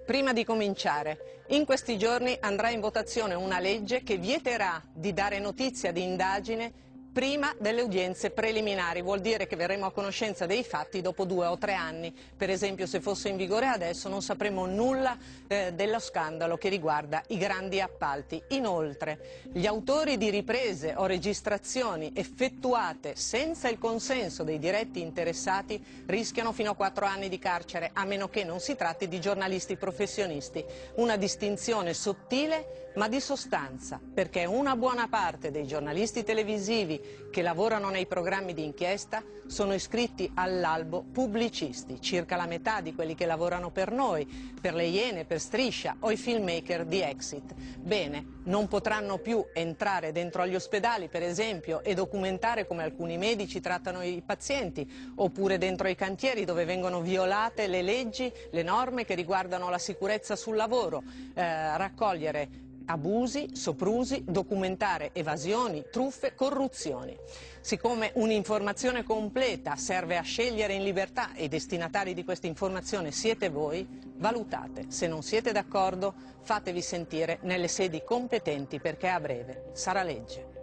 Prima di cominciare, in questi giorni andrà in votazione una legge che vieterà di dare notizia di indagine prima delle udienze preliminari. Vuol dire che verremo a conoscenza dei fatti dopo 2 o 3 anni. Per esempio, se fosse in vigore adesso non sapremo nulla dello scandalo che riguarda i grandi appalti. Inoltre, gli autori di riprese o registrazioni effettuate senza il consenso dei diretti interessati rischiano fino a 4 anni di carcere, a meno che non si tratti di giornalisti professionisti. Una distinzione sottile ma di sostanza, perché una buona parte dei giornalisti televisivi che lavorano nei programmi di inchiesta sono iscritti all'albo pubblicisti, circa la metà di quelli che lavorano per noi, per le Iene, per Striscia o i filmmaker di Exit. Bene, non potranno più entrare dentro agli ospedali, per esempio, e documentare come alcuni medici trattano i pazienti, oppure dentro ai cantieri dove vengono violate le leggi, le norme che riguardano la sicurezza sul lavoro, raccogliere abusi, soprusi, documentare evasioni, truffe, corruzioni. Siccome un'informazione completa serve a scegliere in libertà e i destinatari di questa informazione siete voi, valutate. Se non siete d'accordo, fatevi sentire nelle sedi competenti perché a breve sarà legge.